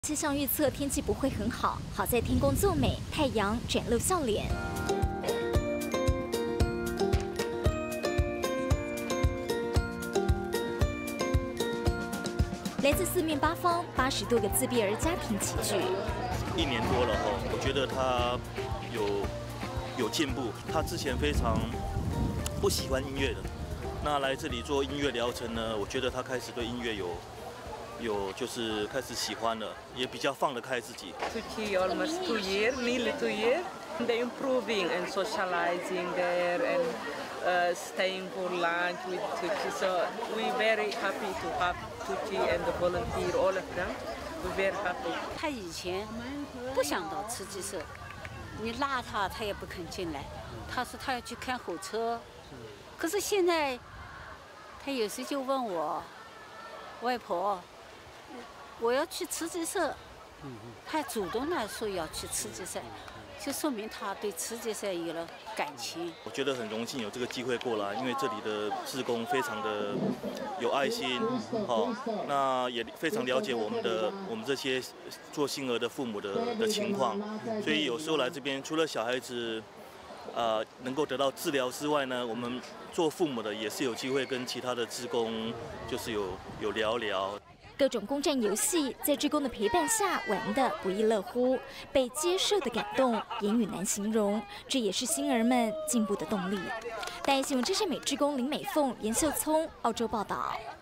气象预测天气不会很好，好在天公作美，太阳展露笑脸。来自四面八方80多个自闭儿家庭齐聚。 1年多了哈，我觉得他有进步。他之前非常不喜欢音乐的，那来这里做音乐疗程呢，我觉得他开始对音乐有就是开始喜欢了，也比较放得开自己。 Tutti almost 2 years, nearly 2 years. They're improving and socializing there and staying for lunch with Tutti. So we're very happy to have Tutti and the volunteer, all of them. We're very happy. 他以前不想到慈济社，你拉他，他也不肯进来。他说他要去看火车，可是现在他有时就问我，外婆。 我要去慈济社，他主动来说要去慈济社，就说明他对慈济社有了感情。 我觉得很荣幸有这个机会过来，因为这里的志工非常的有爱心，那也非常了解我们这些做星儿的父母的情况，所以有时候来这边，除了小孩子能够得到治疗之外呢，我们做父母的也是有机会跟其他的志工就是有聊聊。 各种攻占游戏在志工的陪伴下玩得不亦乐乎，被接受的感动言语难形容，这也是星儿们进步的动力。大爱新闻，这是美志工林美凤、严秀聪，澳洲报道。